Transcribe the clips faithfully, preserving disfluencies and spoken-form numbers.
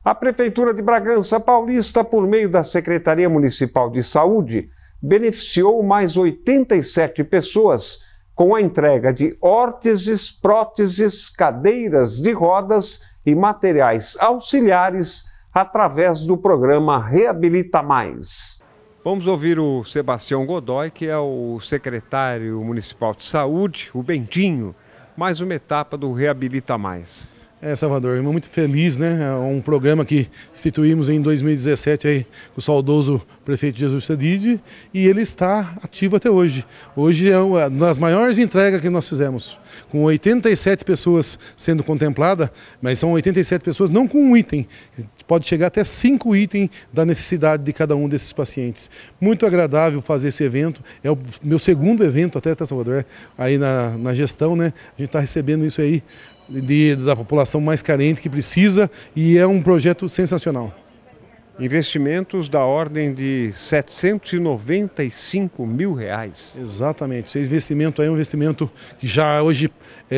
A Prefeitura de Bragança Paulista, por meio da Secretaria Municipal de Saúde, beneficiou mais oitenta e sete pessoas com a entrega de órteses, próteses, cadeiras de rodas e materiais auxiliares através do programa Reabilita Mais. Vamos ouvir o Sebastião Godoy, que é o secretário municipal de saúde, o Bentinho, mais uma etapa do Reabilita Mais. É, Salvador, muito feliz, né? É um programa que instituímos em dois mil e dezessete aí, com o saudoso prefeito Jesus Sedid, e ele está ativo até hoje. Hoje é uma das maiores entregas que nós fizemos, com oitenta e sete pessoas sendo contempladas, mas são oitenta e sete pessoas não com um item, pode chegar até cinco itens da necessidade de cada um desses pacientes. Muito agradável fazer esse evento, é o meu segundo evento até, tá, Salvador? Aí na, na gestão, né? A gente está recebendo isso aí De, da população mais carente que precisa, e é um projeto sensacional. Investimentos da ordem de setecentos e noventa e cinco mil reais. Exatamente, esse investimento aí é um investimento que já hoje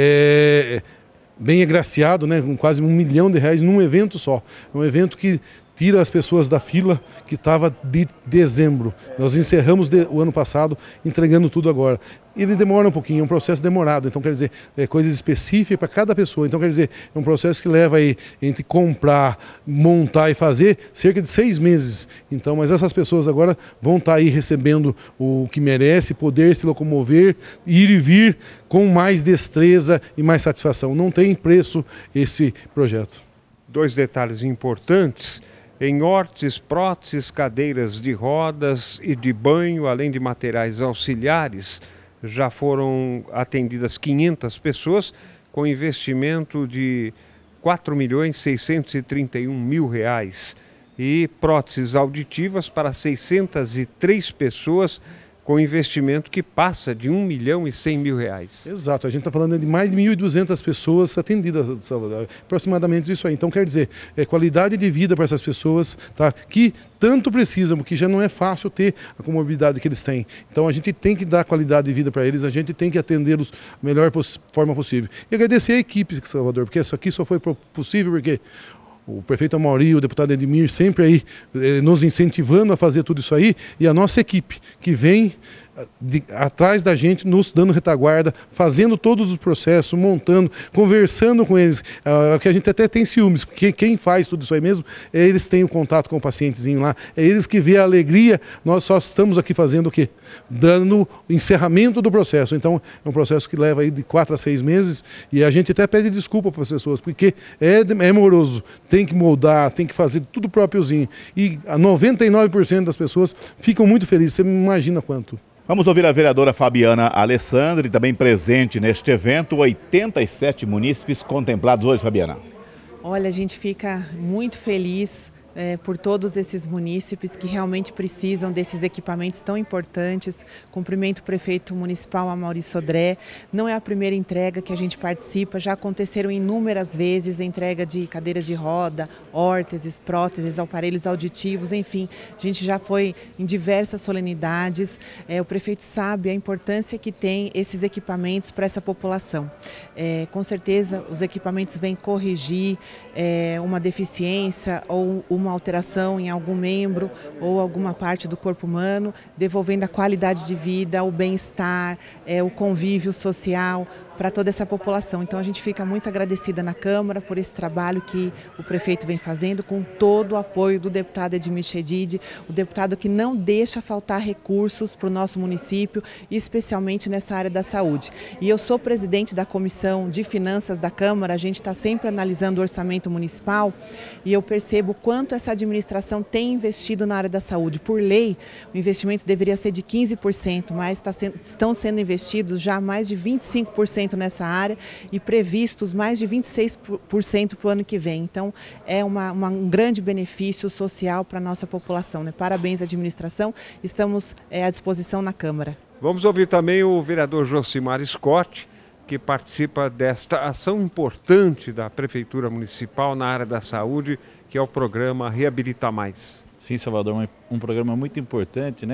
é bem agraciado, né, com quase um milhão de reais num evento só. É um evento que tira as pessoas da fila que estava de dezembro. Nós encerramos de, o ano passado entregando tudo agora. Ele demora um pouquinho, é um processo demorado, então quer dizer, é coisas específicas para cada pessoa. Então quer dizer, é um processo que leva aí entre comprar, montar e fazer cerca de seis meses. Então, mas essas pessoas agora vão estar aí recebendo o que merece, poder se locomover, ir e vir com mais destreza e mais satisfação. Não tem preço esse projeto. Dois detalhes importantes. Em órteses, próteses, cadeiras de rodas e de banho, além de materiais auxiliares, já foram atendidas quinhentas pessoas, com investimento de quatro milhões seiscentos e trinta e um mil reais. E próteses auditivas para seiscentas e três pessoas, com investimento que passa de um milhão e cem mil reais. Exato, a gente está falando de mais de mil e duzentas pessoas atendidas, Salvador, aproximadamente isso aí. Então quer dizer, é qualidade de vida para essas pessoas, tá, que tanto precisam, porque já não é fácil ter a comorbidade que eles têm. Então a gente tem que dar qualidade de vida para eles, a gente tem que atendê-los da melhor forma possível. E agradecer a equipe, Salvador, porque isso aqui só foi possível porque o prefeito Amauri, o deputado Edmir, sempre aí eh, nos incentivando a fazer tudo isso aí, e a nossa equipe que vem de, atrás da gente, nos dando retaguarda, fazendo todos os processos, montando, conversando com eles, uh, que a gente até tem ciúmes, porque quem faz tudo isso aí mesmo, é eles têm o contato com o pacientezinho lá, é eles que vê a alegria, nós só estamos aqui fazendo o quê? Dando encerramento do processo. Então é um processo que leva aí de quatro a seis meses, e a gente até pede desculpa para as pessoas, porque é, é moroso, tem que moldar, tem que fazer tudo própriozinho, e noventa e nove por cento das pessoas ficam muito felizes, você imagina quanto. Vamos ouvir a vereadora Fabiana Alessandri, também presente neste evento, oitenta e sete munícipes contemplados hoje, Fabiana. Olha, a gente fica muito feliz É, por todos esses munícipes que realmente precisam desses equipamentos tão importantes. Cumprimento o prefeito municipal Amauri Sodré. Não é a primeira entrega que a gente participa, já aconteceram inúmeras vezes a entrega de cadeiras de roda, órteses, próteses, aparelhos auditivos, enfim, a gente já foi em diversas solenidades. É, o prefeito sabe a importância que tem esses equipamentos para essa população. É, com certeza os equipamentos vêm corrigir é, uma deficiência ou uma alteração em algum membro ou alguma parte do corpo humano, devolvendo a qualidade de vida, o bem-estar, é, o convívio social para toda essa população. Então a gente fica muito agradecida na Câmara por esse trabalho que o prefeito vem fazendo, com todo o apoio do deputado Edmir Sedid, o deputado que não deixa faltar recursos para o nosso município, especialmente nessa área da saúde. E eu sou presidente da Comissão de Finanças da Câmara, a gente está sempre analisando o orçamento municipal, e eu percebo quanto essa administração tem investido na área da saúde. Por lei, o investimento deveria ser de quinze por cento, mas está sendo, estão sendo investidos já mais de vinte e cinco por cento nessa área e previstos mais de vinte e seis por cento para o ano que vem. Então, é uma, uma, um grande benefício social para a nossa população, né? Parabéns à administração, estamos é, à disposição na Câmara. Vamos ouvir também o vereador Josimar Scott, que participa desta ação importante da Prefeitura Municipal na área da saúde, que é o programa Reabilita Mais. Sim, Salvador, um, um programa muito importante, né?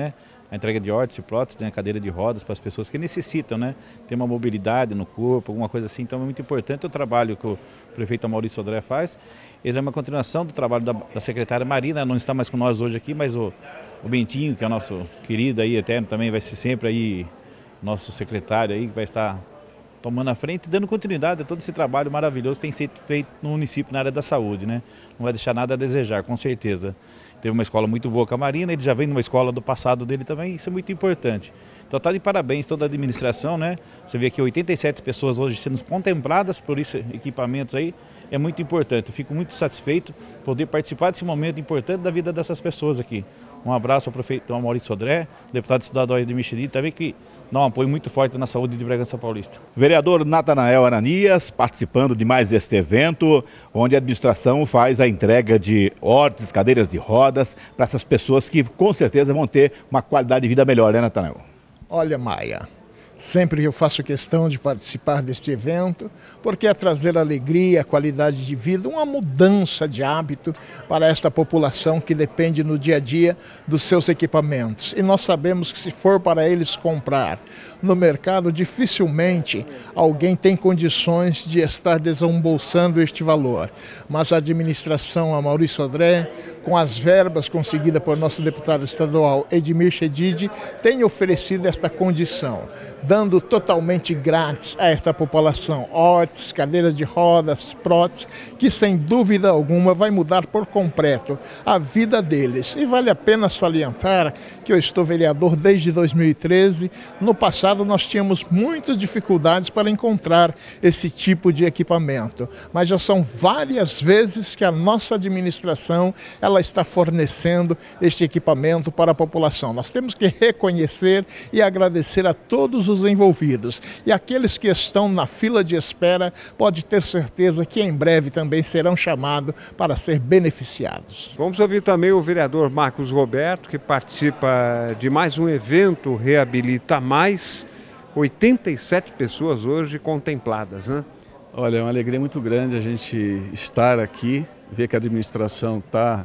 a entrega de órteses e próteses, né, cadeira de rodas para as pessoas que necessitam, né, ter uma mobilidade no corpo, alguma coisa assim. Então é muito importante o trabalho que o prefeito Amaury Sodré faz. Esse é uma continuação do trabalho da, da secretária Marina, não está mais com nós hoje aqui, mas o, o Bentinho, que é o nosso querido aí eterno, também vai ser sempre aí nosso secretário aí, que vai estar tomando a frente e dando continuidade a todo esse trabalho maravilhoso que tem sido feito no município na área da saúde, né? Não vai deixar nada a desejar, com certeza. Teve uma escola muito boa com a Marina, ele já vem numa escola do passado dele também, isso é muito importante. Então tá de parabéns toda a administração, né? Você vê aqui oitenta e sete pessoas hoje sendo contempladas por esses equipamentos aí, é muito importante. Eu fico muito satisfeito poder participar desse momento importante da vida dessas pessoas aqui. Um abraço ao prefeito Amaury Sodré, deputado estadual Edmir Chedid, também que dá um apoio muito forte na saúde de Bragança Paulista. Vereador Natanael Ananias participando de mais este evento, onde a administração faz a entrega de órteses, cadeiras de rodas para essas pessoas que com certeza vão ter uma qualidade de vida melhor, né, Natanael? Olha, Maia, sempre eu faço questão de participar deste evento, porque é trazer alegria, qualidade de vida, uma mudança de hábito para esta população que depende no dia a dia dos seus equipamentos. E nós sabemos que se for para eles comprar no mercado, dificilmente alguém tem condições de estar desembolsando este valor. Mas a administração Amaury Sodré, com as verbas conseguidas por nosso deputado estadual Edmir Chedid, tem oferecido esta condição, dando totalmente grátis a esta população órteses, cadeiras de rodas, próteses, que sem dúvida alguma vai mudar por completo a vida deles. E vale a pena salientar que eu estou vereador desde dois mil e treze. No passado nós tínhamos muitas dificuldades para encontrar esse tipo de equipamento, mas já são várias vezes que a nossa administração ela está fornecendo este equipamento para a população. Nós temos que reconhecer e agradecer a todos os envolvidos. E aqueles que estão na fila de espera, pode ter certeza que em breve também serão chamados para ser beneficiados. Vamos ouvir também o vereador Marcos Roberto, que participa de mais um evento Reabilita Mais. oitenta e sete pessoas hoje contempladas, né? Olha, é uma alegria muito grande a gente estar aqui, ver que a administração está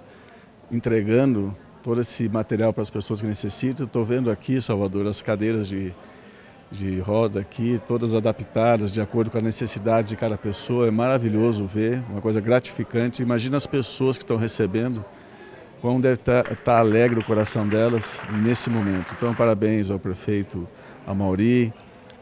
entregando todo esse material para as pessoas que necessitam. Estou vendo aqui, Salvador, as cadeiras de, de roda aqui, todas adaptadas de acordo com a necessidade de cada pessoa. É maravilhoso ver, uma coisa gratificante. Imagina as pessoas que estão recebendo, como deve estar, estar alegre o coração delas nesse momento. Então, parabéns ao prefeito Amaury,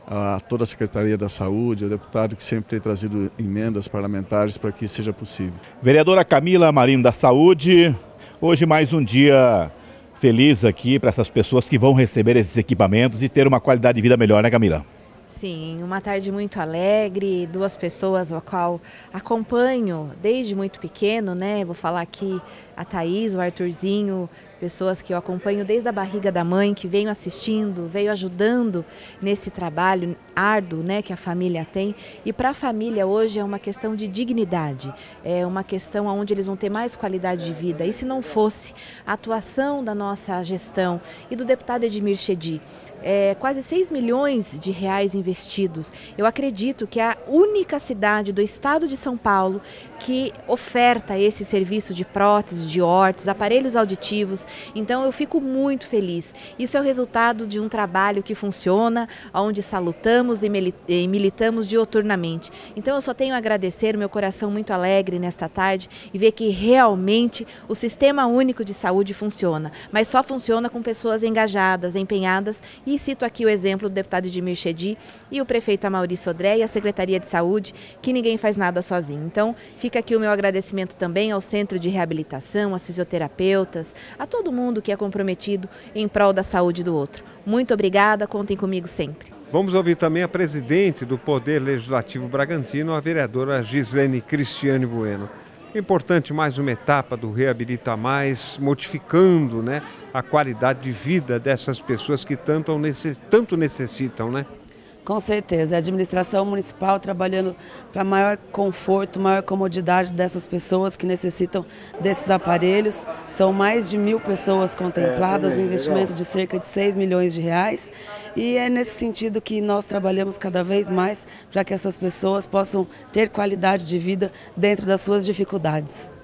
a toda a Secretaria da Saúde, ao deputado que sempre tem trazido emendas parlamentares para que isso seja possível. Vereadora Camila Marinho da Saúde, hoje mais um dia feliz aqui para essas pessoas que vão receber esses equipamentos e ter uma qualidade de vida melhor, né, Camila? Sim, uma tarde muito alegre, duas pessoas a qual acompanho desde muito pequeno, né? Vou falar aqui a Thaís, o Arthurzinho, pessoas que eu acompanho desde a barriga da mãe, que veio assistindo, veio ajudando nesse trabalho árduo, né, que a família tem. E para a família hoje é uma questão de dignidade, é uma questão onde eles vão ter mais qualidade de vida. E se não fosse a atuação da nossa gestão e do deputado Edmir Chedid, É, quase seis milhões de reais investidos. Eu acredito que é a única cidade do estado de São Paulo que oferta esse serviço de próteses, de órteses, aparelhos auditivos. Então eu fico muito feliz. Isso é o resultado de um trabalho que funciona, onde salutamos e militamos dioturnamente. Então eu só tenho a agradecer, meu coração muito alegre nesta tarde e ver que realmente o Sistema Único de Saúde funciona, mas só funciona com pessoas engajadas, empenhadas. E cito aqui o exemplo do deputado Edmir Chedid e o prefeito Amaury Sodré e a Secretaria de Saúde, que ninguém faz nada sozinho. Então, fica aqui o meu agradecimento também ao Centro de Reabilitação, aos fisioterapeutas, a todo mundo que é comprometido em prol da saúde do outro. Muito obrigada, contem comigo sempre. Vamos ouvir também a presidente do Poder Legislativo Bragantino, a vereadora Gislene Cristiane Bueno. Importante mais uma etapa do Reabilita Mais, modificando, né, a qualidade de vida dessas pessoas que tanto, tanto necessitam, né? Com certeza, a administração municipal trabalhando para maior conforto, maior comodidade dessas pessoas que necessitam desses aparelhos. São mais de mil pessoas contempladas, um investimento de cerca de seis milhões de reais. E é nesse sentido que nós trabalhamos cada vez mais para que essas pessoas possam ter qualidade de vida dentro das suas dificuldades.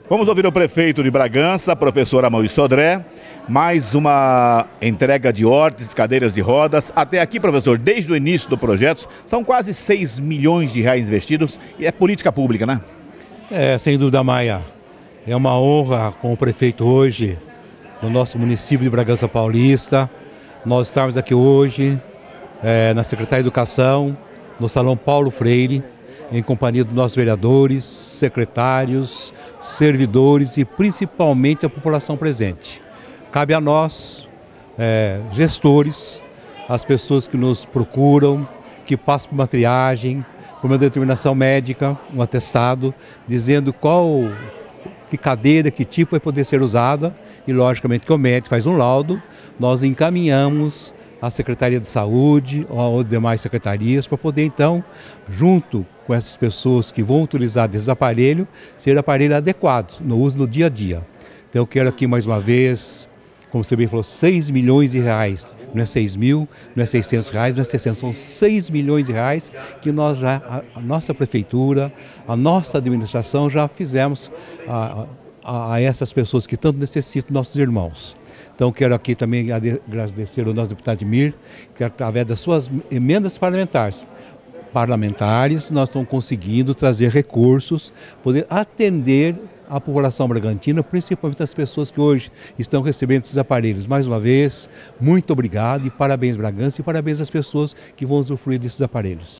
Vamos ouvir o prefeito de Bragança, professor Amaury Sodré. Mais uma entrega de órteses, cadeiras de rodas. Até aqui, professor, desde o início do projeto, são quase seis milhões de reais investidos e é política pública, né? É, sem dúvida, Maia. É uma honra com o prefeito hoje, no nosso município de Bragança Paulista, nós estarmos aqui hoje é, na Secretaria de Educação, no Salão Paulo Freire, em companhia dos nossos vereadores, secretários, servidores e principalmente a população presente. Cabe a nós, é, gestores, as pessoas que nos procuram, que passam por uma triagem, por uma determinação médica, um atestado, dizendo qual, que cadeira, que tipo vai poder ser usada, e logicamente que o médico faz um laudo, nós encaminhamos à Secretaria de Saúde ou às demais secretarias para poder então, junto com essas pessoas que vão utilizar desses aparelhos, ser aparelho adequado no uso no dia a dia. Então eu quero aqui mais uma vez, como você bem falou, seis milhões de reais. Não é seis mil, não é seiscentos reais, não é seiscentos, são seis milhões de reais que nós já, a, a nossa prefeitura, a nossa administração já fizemos a, a, a essas pessoas que tanto necessitam, nossos irmãos. Então quero aqui também agradecer ao nosso deputado Admir, que através das suas emendas parlamentares, parlamentares, nós estamos conseguindo trazer recursos, poder atender a população bragantina, principalmente as pessoas que hoje estão recebendo esses aparelhos. Mais uma vez, muito obrigado e parabéns Bragança e parabéns às pessoas que vão usufruir desses aparelhos.